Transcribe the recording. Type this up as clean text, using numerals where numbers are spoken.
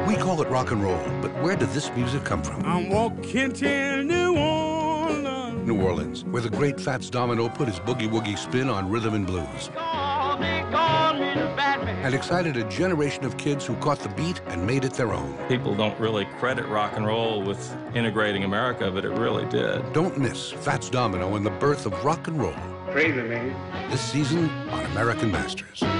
We call it rock and roll, but where did this music come from? I'm walking to New Orleans. New Orleans, where the great Fats Domino put his boogie-woogie spin on rhythm and blues. They call me the Batman. And excited a generation of kids who caught the beat and made it their own. People don't really credit rock and roll with integrating America, but it really did. Don't miss Fats Domino and the birth of rock and roll. Crazy, man. This season on American Masters.